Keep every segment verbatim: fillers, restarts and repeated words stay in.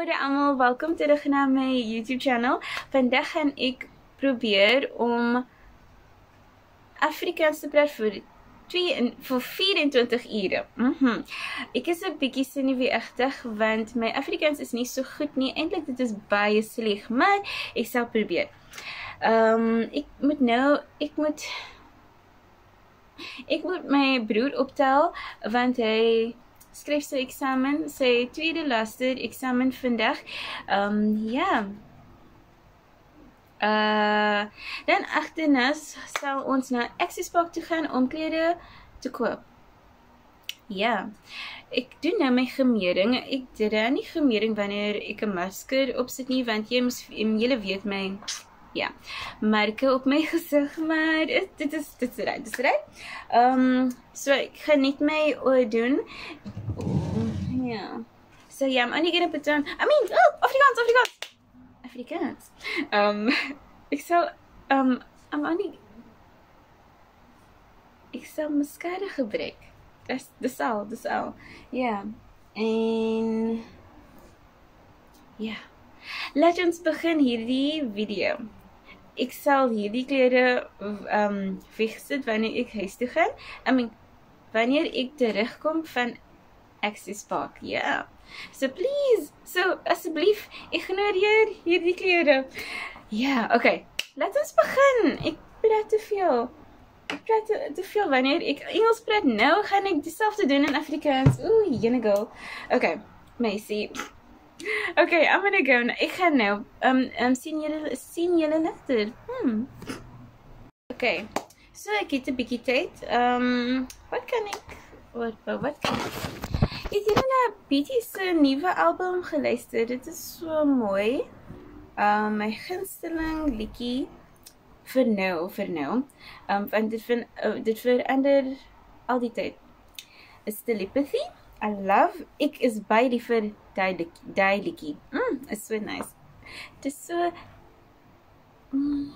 Goeie allemaal, welkom terug na my YouTube channel. Vandag gaan ek probeer om Afrikaans te praat vir twee, vir vyf-en-twintig ure. Mm-hmm. Ek is 'n bietjie senuweeagtig want my Afrikaans is nie so goed nie. Eintlik dit is baie sleg, maar ek sal probeer. Um, ek moet nou, ek moet ek moet my broer optel want hy skryf sy eksamen, sy tweede laaste eksamen vandag. Um, ja. Uh, dan agterna sal ons na Access Park toe gaan om klere te koop. Ja. Ek doen nou my gemering. Ek dra nie gemering wanneer ek 'n masker opsit nie, want jy moet julle weet my ja, merke op my gesig, maar dit is dit is reg, dit is reg. Um, so ek gaan net my oor doen. Ja. So yeah, I'm only gonna put on, I mean, oh, Afrikaans, Afrikaans. Afrikaans. Um, ek sal, um, I'm only, ek sal mascara gebruik. Dis, dis al, dis al. Ja. En, ja. Laat ons begin hierdie video. Ek sal hierdie klere um, wegsit wanneer ek huis toe gaan. I mean, wanneer ek terugkom van Access Park, ja. Yeah. So please, so asseblief, ignoreer hierdie klere. Ja, okay. Laat ons begin. Ek praat te veel. Ek praat te, te veel. Wanneer ek Engels praat, nou gaan ek dieselfde doen in Afrikaans. Oeh, jene go. Okay, meisie. Okay, I'm gonna go. Ek gaan nou. Um, um, sien julle, sien julle later. Hmm. Okay, so ek het 'n bietjie tyd. Um, wat kan ek, wat, wat kan ek? Het julle na B T se nuwe album geluister? Dit is so mooi. Um, my gunsteling liedjie vir nou, vir nou. Um, want dit, vind, uh, dit verander al die tyd. Is Telepathy. I love, ek is baie lief vir die liedjie. Mm, is so nice. Het is so, mm,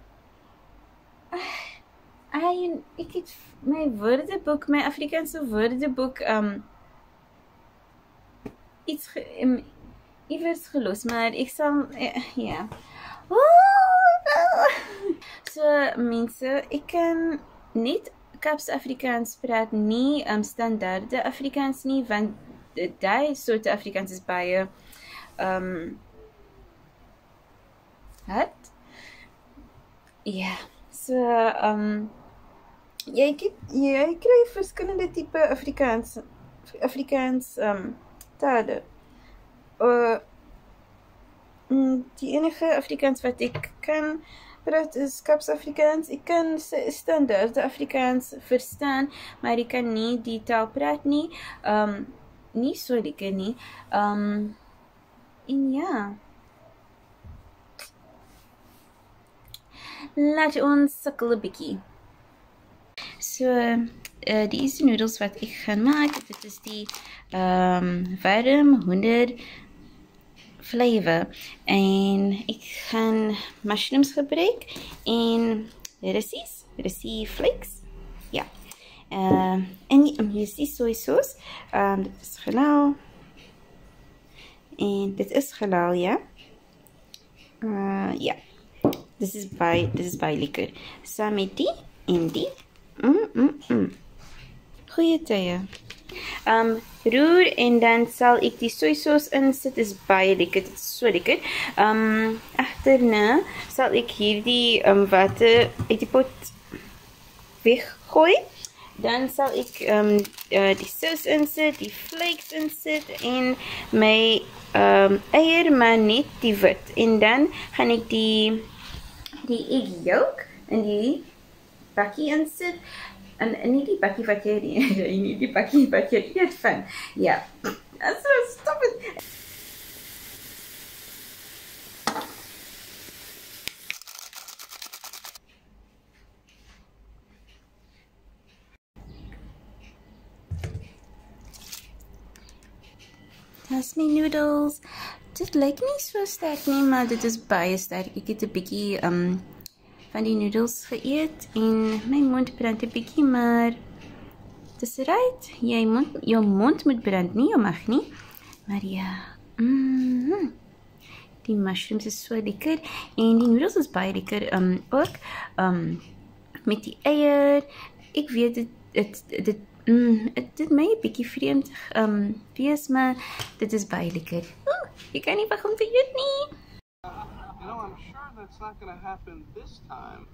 uh, ek het my woordeboek, my Afrikaanse woordeboek, um, iets ge, um, iewers gelos, maar ek sal, uh, ja. So, mense, ek kan net Kaps Afrikaans praat nie um, standaarde Afrikaans nie, want die soorte Afrikaans is baie um, wat? Ja, so um, jy, jy kry verskillende type Afrikaans Afrikaans um, tale. Uh, die enige Afrikaans wat ek kan praat is Kaps Afrikaans. Ek kan standaard Afrikaans verstaan, maar ek kan nie die taal praat nie. Um, nie so lekker nie. Um, en ja. Laat ons sukkel 'n bietjie. So, uh, die eerste noedels wat ek gaan maak, dit is die um, warm honder flavor, en ek gaan mushrooms gebruik en russies, russie flakes, ja. Uh, en russie soy sauce, um, dit is halal, en dit is halal, ja. Uh, ja, dit is baie, dit is baie lekker. Saam met die en die, mm, mm, mm. Goeie tye. Um, roer en dan sal ek die sojasaus insit, is baie lekker, dit is so lekker. Um, agterna sal ek hierdie um, water uit die pot weggooi. Dan sal ek um, uh, die saus insit, die flakes insit en my um, eier, maar net die wit. En dan gaan ek die, die egg yolk in die bakkie insit. En, en nie die bakkie wat jy nie, die bakkie wat jy eet van. Ja. So, stop it. Dis my noodles. Dit lyk nie so sterk nie, maar dit is baie sterk. Ek het 'n bietjie um, van die noodles geëet en my mond brand 'n bietjie, maar dit is right. Jy mond, jou mond moet brand nie, jou mag nie. Maar ja, mm -hmm. Die mushrooms is so lekker en die noedels is baie lekker um, ook um, met die eier. Ek weet dit dit dit mm, dit my 'n bietjie vreemd um, wees, maar dit is baie lekker. Oeh, jy kan nie begin te eet nie. You know, I'm sure that's not going to happen this time.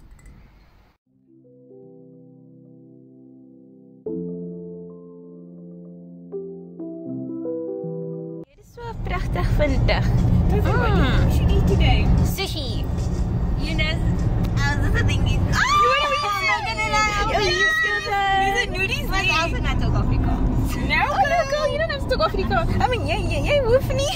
Dit is so pragtig vandag. What should we eat today? Sushi. You know, I was just thinking. Ah! I'm not gonna lie. Oh, you still there? These are nudies. But also not talk Afrikaans. No, Oh, girl, you don't have to talk Afrikaans. I mean, jy jy jy hoef nie.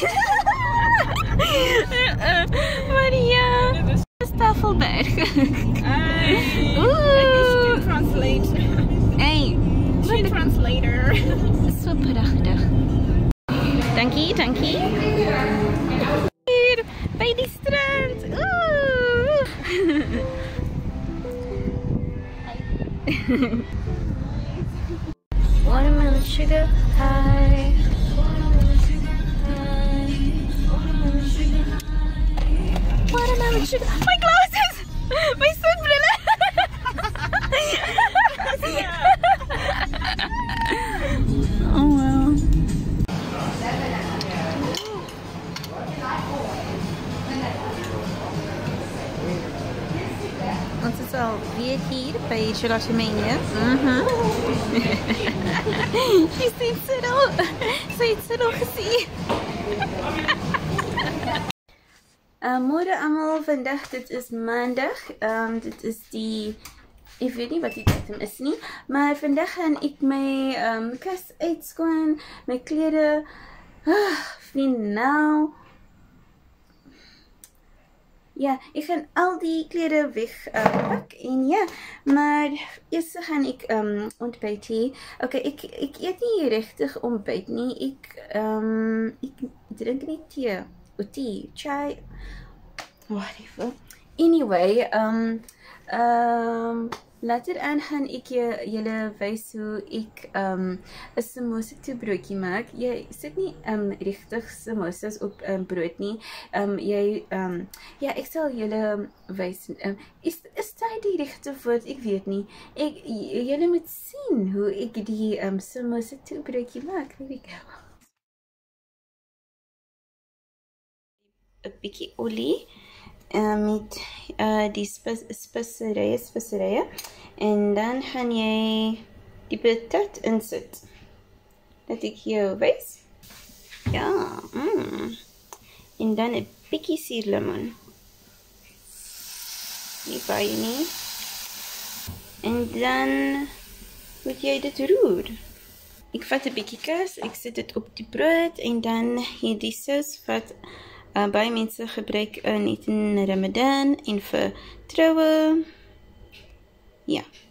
Maria, dis Tafelberg. I Ooh. should translate. Hey, She translator. so pragtig. Dankie, dankie. Hier by die strand. Ooh. Watermelon sugar high. Watermelon sugar high. Watermelon sugar high. Watermelon sugar. My glasses! My zonbrille! Oh wow. Ons is al weer hier bij Gelatomania. Mhm. Sy sê Cyril. Sy het Cyril gesien. Uh, môre almal, vandag dit is maandag. Um, dit is die, ek weet nie wat die datum is nie, maar vandag gaan ek my um, kas uitskoon, my klere, uh, finaal. Ja, ek gaan al die klere wegpak uh, en ja, maar eers gaan ek um, ontbyt hê. Okay, ek, ek eet nie regtig ontbyt nie, ek, um, ek drink nie thee, of tea, chai, whatever. Anyway, um, um, later aan gaan ek julle wys hoe ek um, 'n samosa toebroodjie maak. Jy sit nie um, regtig samosas op um, brood nie. Um, jy, um, ja, ek sal julle wys. Um, is, is dit die regte woord? Ek weet nie. Ek, julle moet sien hoe ek die um, samosa toebroodjie maak. Here we go. 'n bietjie olie. Uh, met uh, die speserye, speserye en dan gaan jy die patat insit. Laat ek jou wys. Ja, mm. En dan 'n bietjie suurlemoen. Nie baie nie. En dan moet jy dit roer. Ek vat 'n bietjie kaas, ek sit dit op die brood en dan hierdie sous wat Uh, baie mense gebruik uh, net in Ramadan en vir troue. Ja.